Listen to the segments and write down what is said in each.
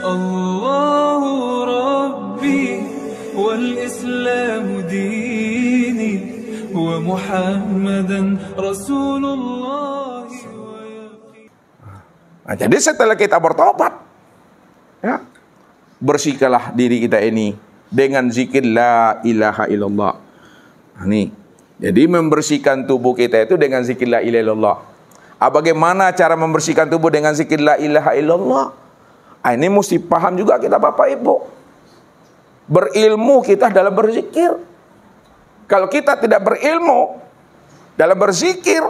الله ربي والإسلام ديني ومحمدا رسول الله. Nah, jadi setelah kita bertobat, ya, bersihkanlah diri kita ini dengan zikir la ilaha illallah. Nah, nih, jadi membersihkan tubuh kita itu dengan zikir la ilaha illallah. Bagaimana cara membersihkan tubuh dengan zikir la ilaha illallah? Ini mesti paham juga kita Bapak Ibu. Berilmu kita dalam berzikir. Kalau kita tidak berilmu dalam berzikir,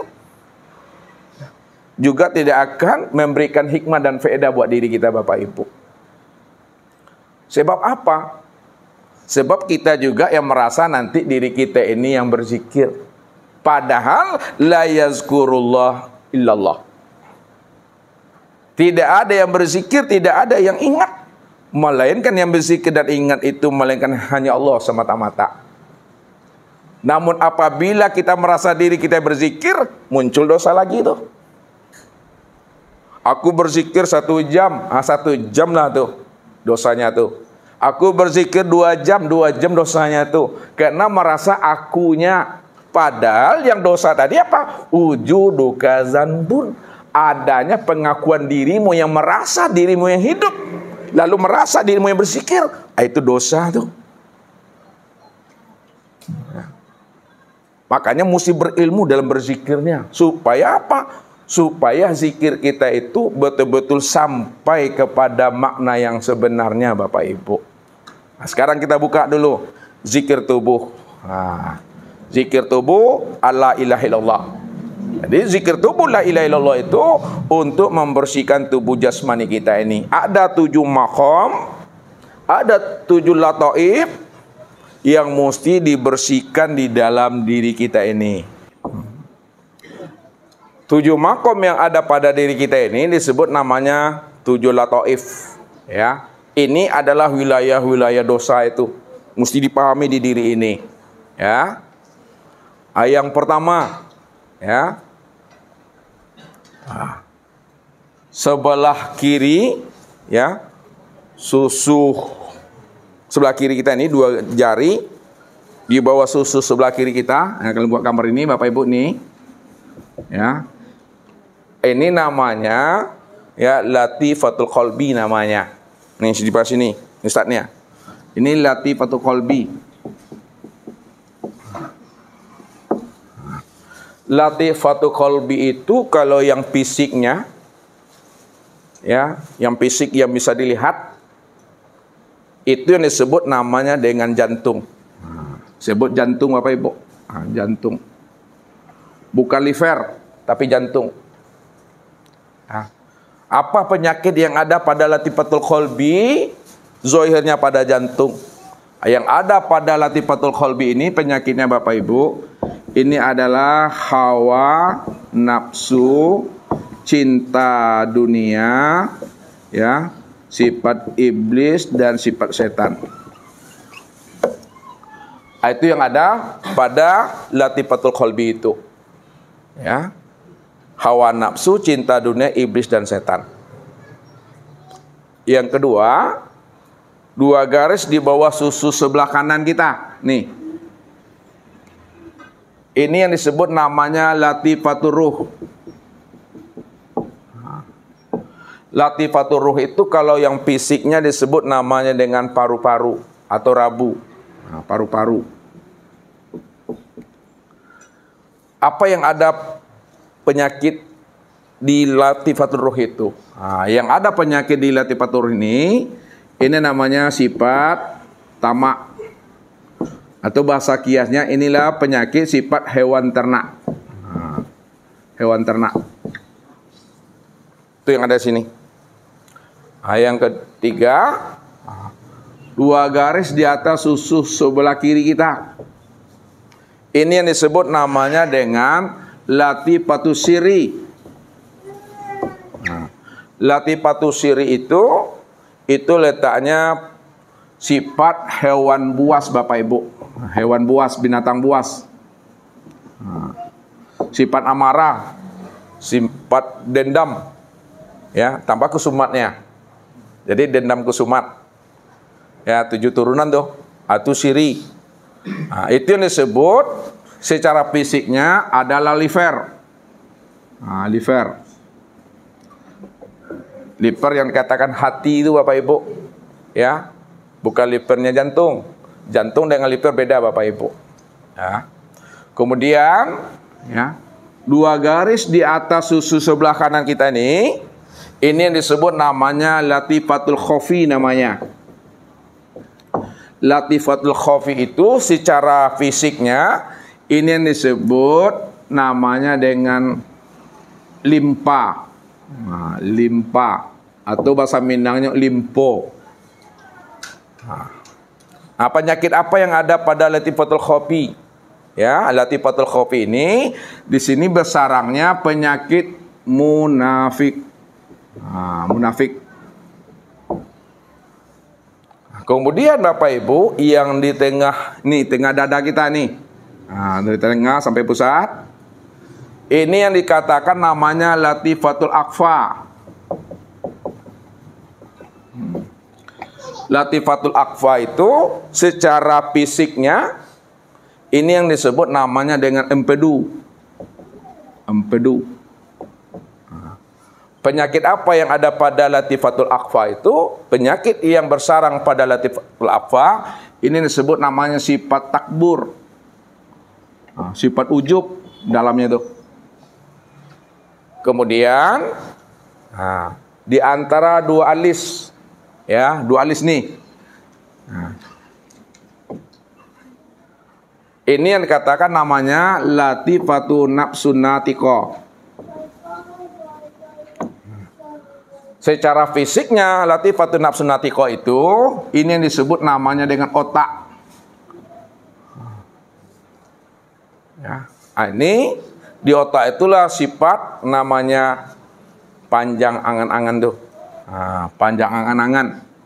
juga tidak akan memberikan hikmah dan faedah buat diri kita Bapak Ibu. Sebab apa? Sebab kita juga yang merasa nanti diri kita ini yang berzikir. Padahal la yazkurullah illallah. Tidak ada yang berzikir, tidak ada yang ingat. Melainkan yang berzikir dan ingat itu melainkan hanya Allah semata-mata. Namun apabila kita merasa diri kita berzikir, muncul dosa lagi tuh. Aku berzikir 1 jam, 1 jam lah tuh dosanya tuh. Aku berzikir 2 jam, 2 jam dosanya tuh. Karena merasa akunya. Padahal yang dosa tadi apa? Wujuduka zanbun. Adanya pengakuan dirimu yang merasa dirimu yang hidup. Lalu merasa dirimu yang berzikir. Itu dosa tuh. Makanya mesti berilmu dalam berzikirnya. Supaya apa? Supaya zikir kita itu betul-betul sampai kepada makna yang sebenarnya Bapak Ibu. Nah, sekarang kita buka dulu zikir tubuh. Nah, zikir tubuh la ilaha illallah. Jadi zikir tubuh la ilaha illallah itu untuk membersihkan tubuh jasmani kita ini. Ada 7 maqam, ada 7 lataif yang mesti dibersihkan di dalam diri kita ini. 7 makom yang ada pada diri kita ini disebut namanya 7 lataif. Ya, ini adalah wilayah-wilayah dosa itu. Mesti dipahami di diri ini. Ya, yang pertama, ya, sebelah kiri, ya, susu sebelah kiri kita ini 2 jari di bawah susu sebelah kiri kita. Nah, kalian buat gambar ini Bapak Ibu nih, ya. Ini namanya ya latifatul qalbi namanya. Nih di pas sini, ustadznya. Ini latifatul qalbi. Latifatul qalbi itu kalau yang fisiknya, ya, yang fisik yang bisa dilihat, itu yang disebut namanya dengan jantung. Sebut jantung Bapak Ibu. Jantung. Bukan liver, tapi jantung. Apa penyakit yang ada pada latifatul qalbi? Zohirnya pada jantung. Yang ada pada latifatul qalbi ini penyakitnya Bapak Ibu, ini adalah hawa, nafsu, cinta dunia, ya, sifat iblis dan sifat setan. Itu yang ada pada latifatul qalbi itu. Ya. Hawa nafsu, cinta dunia, iblis dan setan. Yang kedua, 2 garis di bawah susu sebelah kanan kita. Nih. Ini yang disebut namanya latifatur ruh. Latifatur ruh itu kalau yang fisiknya disebut namanya dengan paru-paru atau rabu. Paru-paru. Apa yang ada penyakit di latifatur ruh itu? Yang ada penyakit di latifatur ruh ini namanya sifat tamak. Atau bahasa kiasnya inilah penyakit sifat hewan ternak. Hewan ternak. Itu yang ada di sini. Yang ketiga, 2 garis di atas susu sebelah kiri kita. Ini yang disebut namanya dengan latifatus sirri. Latifatus sirri itu letaknya sifat hewan buas Bapak Ibu. Hewan buas, binatang buas. Sifat amarah, sifat dendam, ya, tanpa kesumatnya. Jadi dendam kusumat. Ya, 7 turunan tuh. Atau siri. Nah, itu yang disebut secara fisiknya adalah liver. Nah, liver. Liver yang dikatakan hati itu Bapak Ibu. Ya. Bukan livernya jantung. Jantung dengan liver beda Bapak Ibu. Ya. Kemudian ya, 2 garis di atas susu sebelah kanan kita ini yang disebut namanya latifatul khofi namanya. Latifatul khofi itu secara fisiknya ini yang disebut namanya dengan limpa. Nah, limpa atau bahasa Minangnya limpo. Nah, penyakit apa yang ada pada latifatul khofi? Ya, latifatul khofi ini di sini bersarangnya penyakit munafik. Nah, munafik. Kemudian Bapak Ibu yang di tengah nih, tengah dada kita nih. Nah, dari tengah sampai pusat. Ini yang dikatakan namanya latifatul akfa. Latifatul akfa itu secara fisiknya ini yang disebut namanya dengan empedu. Empedu. Penyakit apa yang ada pada latifatul akfa itu? Penyakit yang bersarang pada latifatul akfa ini disebut namanya sifat takbur. Nah, sifat ujub dalamnya itu. Kemudian nah, di antara 2 alis ya, 2 alis nih. Nah, ini yang dikatakan namanya latifatu nafsun natiko. Secara fisiknya latifatu nafsun natiko itu ini yang disebut namanya dengan otak. Ya, nah, ini di otak itulah sifat namanya panjang angan-angan tuh. Nah, panjang angan-angan.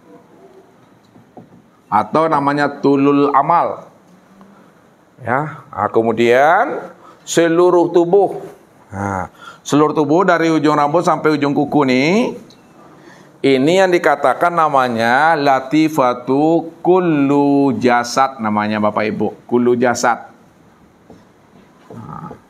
Atau namanya tulul amal. Ya, nah, kemudian seluruh tubuh. Nah, seluruh tubuh dari ujung rambut sampai ujung kuku nih. Ini yang dikatakan namanya latifatu kullu jasad namanya Bapak Ibu. Kullu jasad. Nah,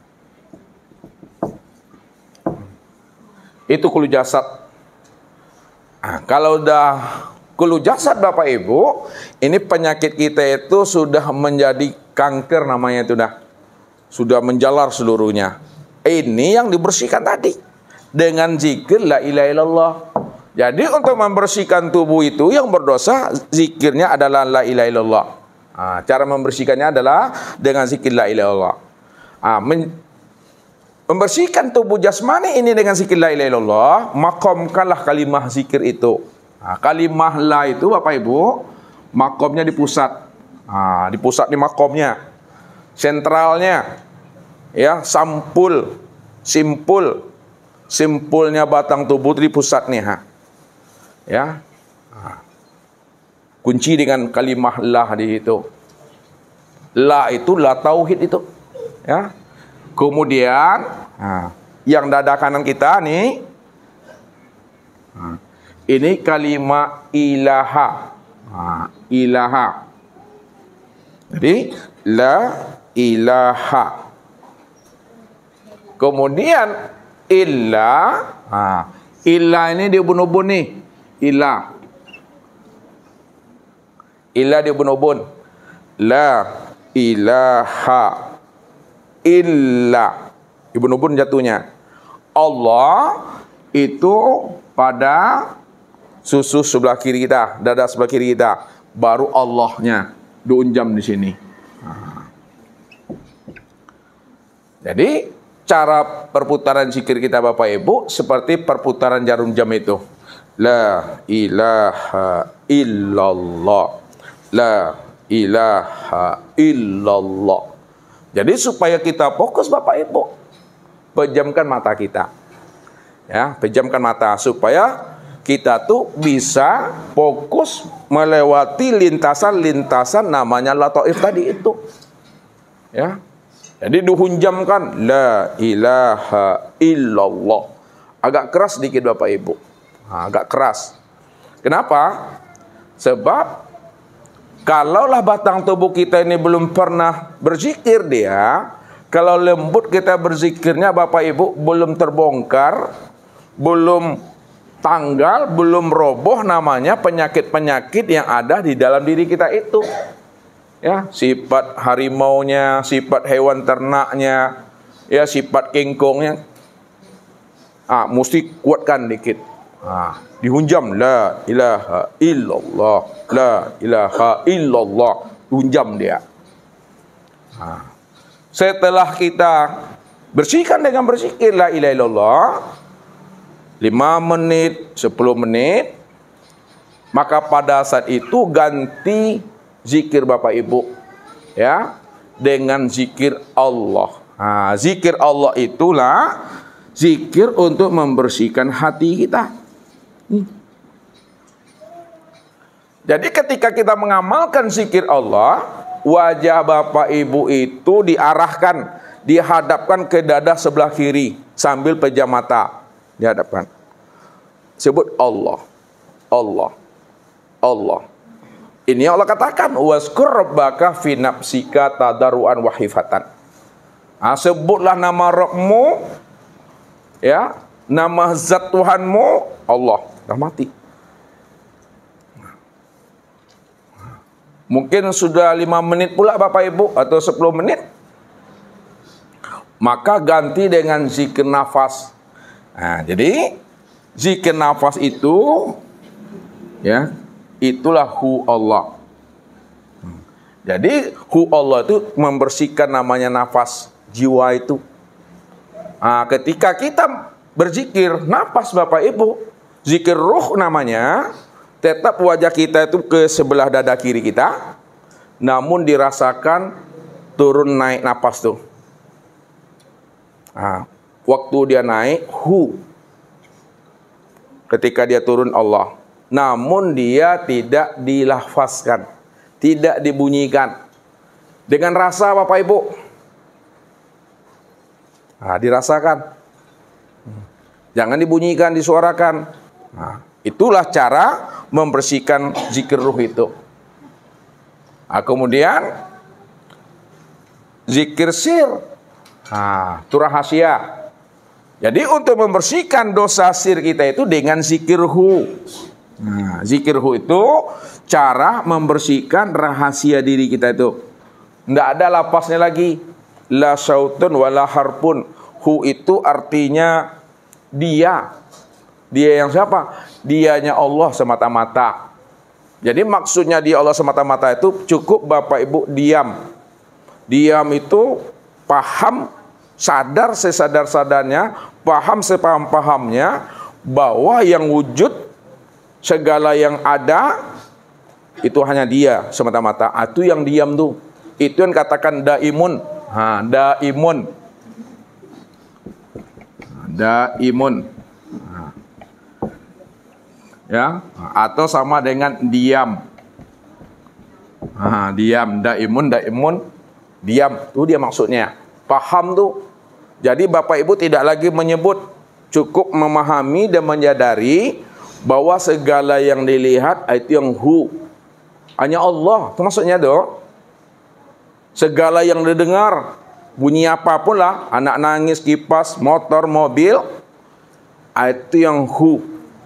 itu kullu jasad. Nah, kalau udah kullu jasad Bapak Ibu, ini penyakit kita itu sudah menjadi kanker namanya itu sudah menjalar seluruhnya. Ini yang dibersihkan tadi dengan zikir la ilaha illallah. Jadi untuk membersihkan tubuh itu yang berdosa zikirnya adalah la ilaha illallah. Nah, cara membersihkannya adalah dengan zikir la ilaha illallah. Nah, membersihkan tubuh jasmani ini dengan zikir la ilaha illallah, makomkanlah kalimah zikir itu. Nah, kalimah la itu Bapak Ibu makomnya di pusat. Nah, di pusat di makomnya, sentralnya, ya, simpulnya batang tubuh di pusat nih, ya, nah, kunci dengan kalimah la di itu. La itu la tauhid itu, ya. Kemudian, nah, yang dada kanan kita nih, nah, ini kalimah ilaha, nah, ilaha. Jadi la ilaha. Kemudian illa. Nah, illa ini dia ubun-ubun nih. Illa. Illa dia ubun-ubun. La ilaha illa. Ubun-ubun jatuhnya. Allah itu pada susu sebelah kiri kita, dada sebelah kiri kita. Baru Allahnya diunjam di sini. Nah. Jadi cara perputaran zikir kita Bapak Ibu seperti perputaran jarum jam itu. La ilaha illallah. La ilaha illallah. Jadi supaya kita fokus Bapak Ibu, pejamkan mata kita. Ya, pejamkan mata supaya kita tuh bisa fokus melewati lintasan-lintasan namanya lataif tadi itu. Ya. Jadi dihunjamkan la ilaha illallah. Agak keras sedikit Bapak Ibu. Nah, agak keras. Kenapa? Sebab kalaulah batang tubuh kita ini belum pernah berzikir dia, kalau lembut kita berzikirnya Bapak Ibu belum terbongkar, belum tanggal, belum roboh namanya penyakit-penyakit yang ada di dalam diri kita itu. Ya, sifat harimaunya, sifat hewan ternaknya, ya sifat kingkongnya. Mesti kuatkan dikit. Dihunjam la ilaha illallah, la ilaha illallah, hunjam dia. Setelah kita bersihkan dengan berzikir la ilaha illallah 5 menit, 10 menit, maka pada saat itu ganti zikir Bapak Ibu, ya, dengan zikir Allah. Zikir Allah itulah zikir untuk membersihkan hati kita. Jadi ketika kita mengamalkan zikir Allah, wajah Bapak Ibu itu diarahkan, dihadapkan ke dada sebelah kiri sambil pejam mata. Dihadapkan. Sebut Allah. Allah. Allah. Ini Allah katakan, waskur rabbaka fi nafsika tadarruan wa khifatan. Sebutlah nama Rabbmu, ya, nama zat Tuhanmu, Allah. Dah mati. Mungkin sudah 5 menit pula Bapak Ibu, atau 10 menit. Maka ganti dengan zikir nafas. Jadi zikir nafas itu, ya, itulah hu Allah. Jadi hu Allah itu membersihkan namanya nafas jiwa itu. Ketika kita berzikir nafas Bapak Ibu, zikir ruh namanya, tetap wajah kita itu ke sebelah dada kiri kita, namun dirasakan turun naik napas tuh. Waktu dia naik hu, ketika dia turun Allah, namun dia tidak dilafazkan, tidak dibunyikan, dengan rasa Bapak Ibu. Dirasakan, jangan dibunyikan, disuarakan. Itulah cara membersihkan zikir ruh itu. Kemudian zikir sir, itu rahasia. Jadi untuk membersihkan dosa sir kita itu dengan zikir hu. Zikir hu itu cara membersihkan rahasia diri kita itu. Tidak ada lapasnya lagi. La syautun wala harpun. Hu itu artinya dia. Dia yang siapa? Dianya Allah semata-mata. Jadi maksudnya dia Allah semata-mata itu cukup Bapak Ibu diam. Diam itu paham, sadar sesadar-sadarnya, paham sepaham-pahamnya bahwa yang wujud, segala yang ada itu hanya dia semata-mata. Itu yang diam tuh. Itu yang katakan daimun. Daimun. Daimun. Ya, atau sama dengan diam. Diam, daimun, diam. Itu dia maksudnya. Paham tuh. Jadi Bapak Ibu tidak lagi menyebut, cukup memahami dan menyadari bahwa segala yang dilihat itu yang hu. Hanya Allah. Itu maksudnya tuh. Segala yang didengar, bunyi apapun lah, anak nangis, kipas, motor, mobil, itu yang hu.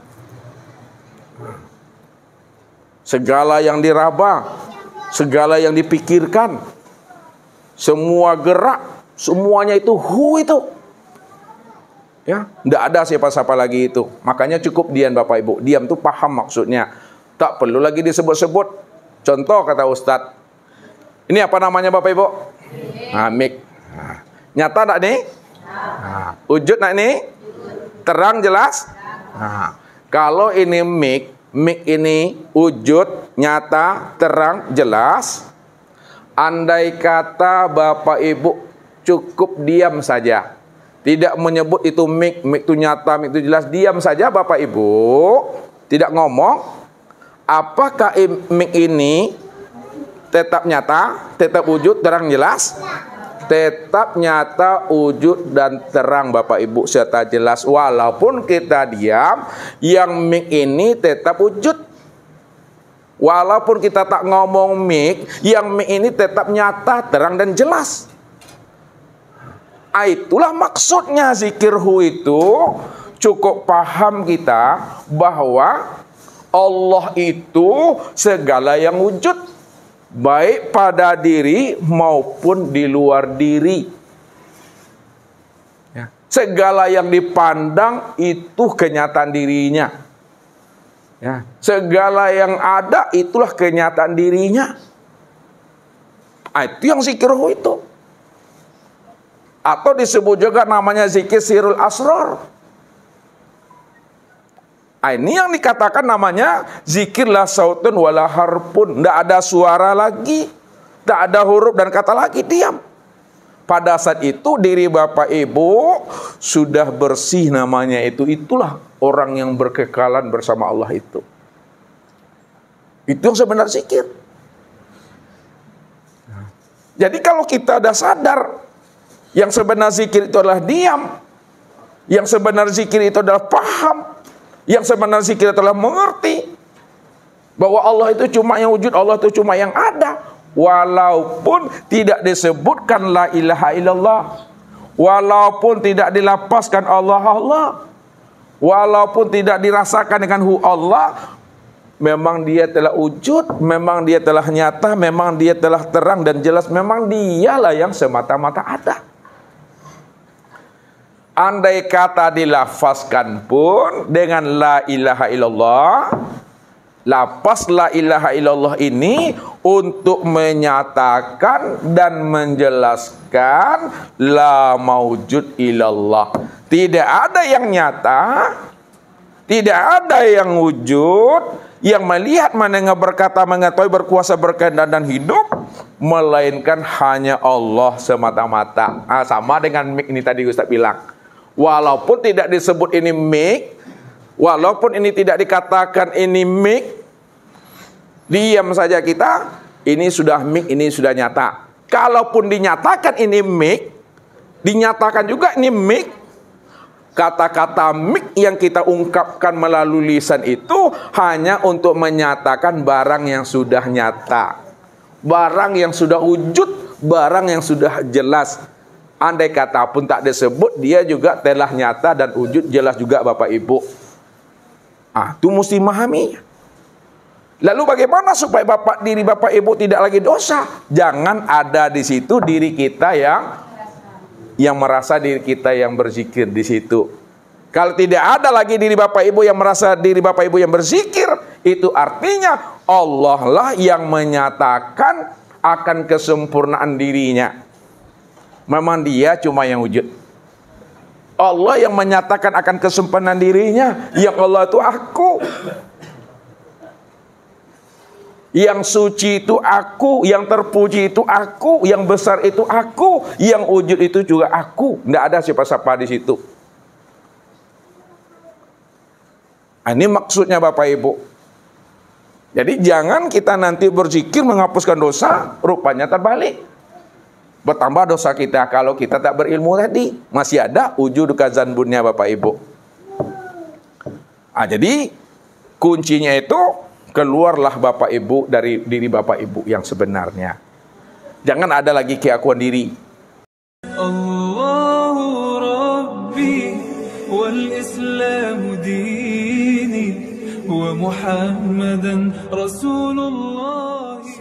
Segala yang diraba, segala yang dipikirkan, semua gerak, semuanya itu hu itu. Ya, tidak ada siapa-siapa lagi itu. Makanya cukup diam Bapak Ibu. Diam itu paham maksudnya. Tak perlu lagi disebut-sebut. Contoh kata Ustadz. Ini apa namanya Bapak Ibu? Mik. Nyata tak nih? Wujud tak nih? Terang jelas? Kalau ini mik ini wujud, nyata, terang, jelas. Andai kata Bapak Ibu cukup diam saja, tidak menyebut itu mik itu nyata, mik itu jelas, diam saja Bapak Ibu, tidak ngomong, apakah mik ini tetap nyata, tetap wujud, terang, jelas? Tetap nyata, wujud, dan terang Bapak Ibu, serta jelas. Walaupun kita diam, yang mik ini tetap wujud. Walaupun kita tak ngomong mik, yang mik ini tetap nyata, terang dan jelas. Itulah maksudnya zikirhu itu. Cukup paham kita bahwa Allah itu segala yang wujud, baik pada diri maupun di luar diri. Ya. Segala yang dipandang itu kenyataan dirinya. Ya. Segala yang ada itulah kenyataan dirinya. Itu yang zikirhu itu. Atau disebut juga namanya zikir sirul asrar. Ini yang dikatakan namanya zikir la sautun wala harpun. Tidak ada suara lagi, tidak ada huruf dan kata lagi, diam. Pada saat itu diri Bapak Ibu sudah bersih namanya itu. Itulah orang yang berkekalan bersama Allah itu. Itu yang sebenarnya zikir. Jadi kalau kita sudah sadar yang sebenarnya zikir itu adalah diam, yang sebenarnya zikir itu adalah paham, yang sebenarnya zikir adalah mengerti bahwa Allah itu cuma yang wujud, Allah itu cuma yang ada, walaupun tidak disebutkan la ilaha illallah, walaupun tidak dilapaskan Allah Allah, walaupun tidak dirasakan dengan hu Allah, memang dia telah wujud, memang dia telah nyata, memang dia telah terang dan jelas, memang dialah yang semata-mata ada. Andai kata dilafazkan pun dengan la ilaha illallah, lapas la ilaha illallah ini untuk menyatakan dan menjelaskan la maujud illallah. Tidak ada yang nyata, tidak ada yang wujud, yang melihat, mendengar, berkata, mengetahui, berkuasa, berkehendak dan hidup, melainkan hanya Allah semata-mata. Sama dengan mik ini tadi Ustaz bilang. Walaupun tidak disebut ini mik, walaupun ini tidak dikatakan ini mik, diam saja kita, ini sudah mik, ini sudah nyata. Kalaupun dinyatakan ini mik, dinyatakan juga ini mik, kata-kata mik yang kita ungkapkan melalui lisan itu hanya untuk menyatakan barang yang sudah nyata, barang yang sudah wujud, barang yang sudah jelas. Andai kata pun tak disebut, dia juga telah nyata dan wujud jelas juga Bapak Ibu. Itu mesti memahami. Lalu bagaimana supaya diri Bapak Ibu tidak lagi dosa? Jangan ada di situ diri kita yang merasa diri kita yang berzikir di situ. Kalau tidak ada lagi diri Bapak Ibu yang merasa diri Bapak Ibu yang berzikir, itu artinya Allah lah yang menyatakan akan kesempurnaan dirinya. Memang dia cuma yang wujud. Allah yang menyatakan akan kesempurnaan dirinya. Yang Allah itu aku. Yang suci itu aku. Yang terpuji itu aku. Yang besar itu aku. Yang wujud itu juga aku. Tidak ada siapa-siapa di situ. Ini maksudnya Bapak Ibu. Jadi jangan kita nanti berzikir menghapuskan dosa, rupanya terbalik. Bertambah dosa kita kalau kita tak berilmu tadi. Masih ada wujud kazanbunnya Bapak Ibu. Jadi kuncinya itu keluarlah Bapak Ibu dari diri Bapak Ibu yang sebenarnya. Jangan ada lagi keakuan diri. Allahu Rabbi wal Islam dini wa Muhammadan Rasulullah.